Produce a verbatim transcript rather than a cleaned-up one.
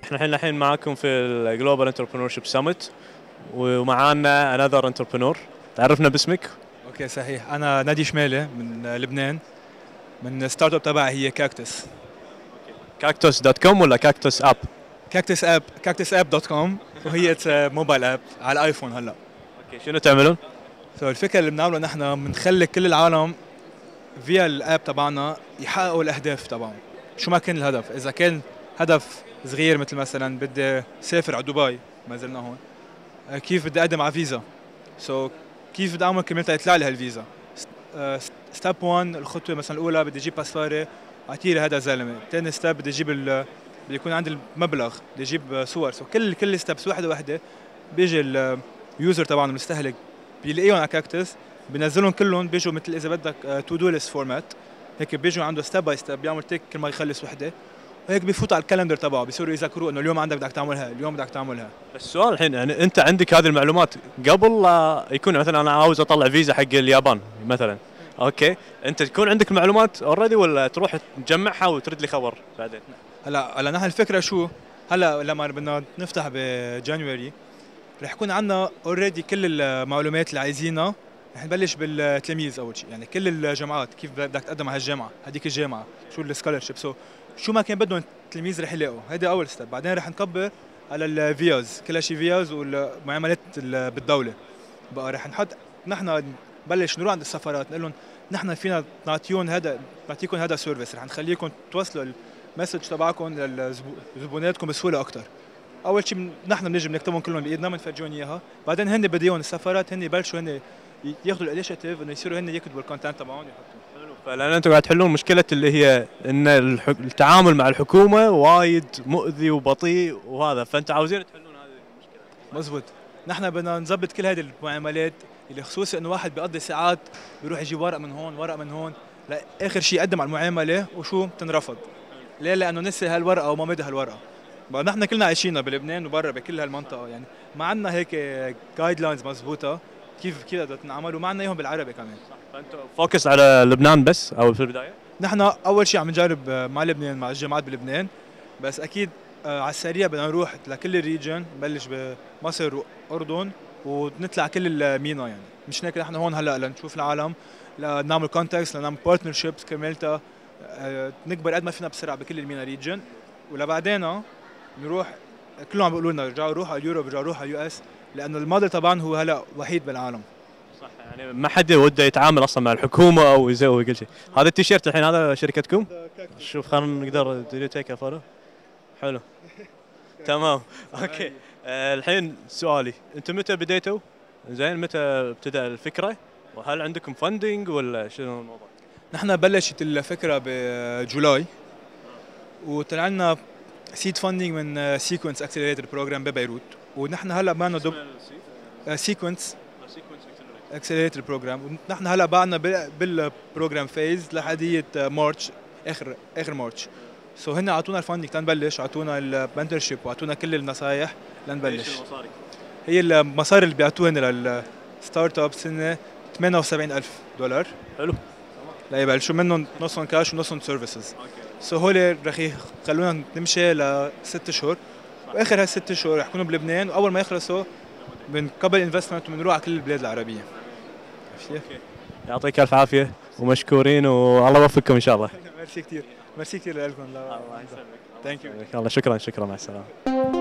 احنا الحين الحين معاكم في الجلوبال انتربرنور شيب سمت، ومعانا انذر انتربرنور. تعرفنا باسمك؟ اوكي صحيح، انا نادي شمالي من لبنان، من ستارت اب تبعي هي كاكتس. كاكتوس دوت كوم ولا كاكتوس اب؟ كاكتس اب كاكتس اب دوت كوم، وهي موبايل اب على الايفون هلا. اوكي، شنو تعملون؟ سو الفكره اللي بنعمله نحن بنخلي كل العالم فيا الاب تبعنا يحققوا الاهداف تبعهم، شو ما كان الهدف. اذا كان هدف صغير مثل مثلا بدي سافر على دبي، ما زلنا هون، كيف بدي اقدم على فيزا، سو so, كيف بدي اعمل كرمال يطلع لي هالفيزا. ستيب واحد الخطوه مثلا الاولى بدي اجيب باسبوري اعطيه لهذا الزلمه. ثاني ستيب بدي اجيب بدي يكون عندي المبلغ، بدي اجيب صور. سو so, كل كل ستيبس واحده واحده بيجي اليوزر تبعنا المستهلك بيلاقيهم على كاكتس، بنزلهم كلهم، بيجوا مثل اذا بدك تو دو ليست فورمات، هيك بيجوا عنده ستيب باي ستيب، بيعمل تيك كل ما يخلص وحده، وهيك بيفوت على الكالندر تبعه، بيصيروا يذكروه انه اليوم عندك بدك تعملها، اليوم بدك تعملها. بس السؤال الحين، يعني انت عندك هذه المعلومات قبل لا يكون مثلا انا عاوز اطلع فيزا حق اليابان مثلا، اوكي، انت تكون عندك المعلومات اوريدي ولا تروح تجمعها وترد لي خبر بعدين؟ هلا هلا نحن الفكره شو، هلا لما بدنا نفتح بجانيوري رح يكون عندنا اوريدي كل المعلومات اللي عايزينها. رح نبلش بالتلاميذ اول شيء، يعني كل الجامعات كيف بدك تقدم على هالجامعه، هذيك الجامعه شو السكولرشيب، سو شو ما كان بدهم التلاميذ رح يلاقوا، هيدا اول ستيب. بعدين رح نكبر على الفياز، كل شيء فياز والمعاملات بالدوله. بقى رح نحط نحن نبلش نروح عند السفارات نقول لهم نحن فينا نعطيهم هذا، نعطيكم هذا سيرفيس، رح نخليكم توصلوا المسج تبعكم لزبوناتكم بسهوله اكثر. اول شيء نحن بنجي بنكتبهم كلهم بايدنا، بنفرجيهم اياها، بعدين هن بديهم السفارات هن يبلشوا هن ياخذوا الانيشيتيف انه يصيروا هن يكتبوا الكونتنت تبعهم يحطوه. فلان انتم قاعد تحلون مشكله اللي هي ان التعامل مع الحكومه وايد مؤذي وبطيء وهذا، فانت عاوزين تحلون هذه المشكله. مزبوط، نحن بدنا نظبط كل هذه المعاملات اللي خصوصي انه واحد بيقضي ساعات بيروح يجيب ورق من هون ورق من هون، لاخر شيء يقدم على المعامله وشو بتنرفض. ليه؟ لانه نسي هالورقه وما مدى هالورقه. بقى نحن كلنا عايشينها بلبنان وبرا بكل هالمنطقه، يعني ما عندنا هيك جايد لاينز مضبوطه كيف كيف بدها تنعمل، وما عندنا اياهم بالعربي كمان. فانتم فوكس على لبنان بس او في البدايه؟ نحن اول شيء عم نجرب مع لبنان، مع الجامعات بلبنان، بس اكيد على السريع بدنا نروح لكل الريجن، نبلش بمصر واردن ونطلع كل المينا. يعني مش هيك نحن هون هلا لنشوف العالم، لنعمل كونتاكس، لنعمل بارتنرشيبس كرمالتها نكبر قد ما فينا بسرعه بكل المينا ريجن، ولبعدين نروح. كلهم عم بيقولوا لنا رجعوا روحوا على اليوروب، رجعوا روحوا على اليو اس، لانه الموديل طبعا هو هلا وحيد بالعالم. صح، يعني ما حد وده يتعامل اصلا مع الحكومه او يسوي كل شيء. هذا التيشيرت الحين هذا شركتكم؟ شوف خلينا نقدر دو تيك فولو. حلو تمام اوكي. آه الحين سؤالي، انتم متى بديتوا؟ زين، متى ابتدأ الفكره؟ وهل عندكم فندنج ولا شنو الموضوع؟ نحن بلشت الفكره بجولاي، وطلع لنا سيد فاندنج من سيكونس اكسلريتر بروجرام ببيروت، ونحن هلا بعنا دب سيكونس اكسلريتر بروجرام، ونحن هلا بعنا بالبروجرام فيز لحدية مارش، اخر اخر مارش. سو هن اعطونا الفاندنج تنبلش، اعطونا المنتورشيب واعطونا كل النصائح لنبلش. هي المصاري اللي بيعطوها للستارت ابس هن ثمانية وسبعين ألف دولار. حلو، ليبلشوا منهم نصهم كاش ونصهم سيرفيسز. سو هول رح يخلونا نمشي لست شهور، واخر هالست شهور رح يكونوا بلبنان، واول ما يخلصوا بنقبل انفستمنت وبنروح على كل البلاد العربيه. يعطيك الف عافيه ومشكورين، والله يوفقكم ان شاء الله. ميرسي كثير، ميرسي كثير لكم. الله يسلمك. ثانك يو. الله، شكرا شكرا، مع السلامه.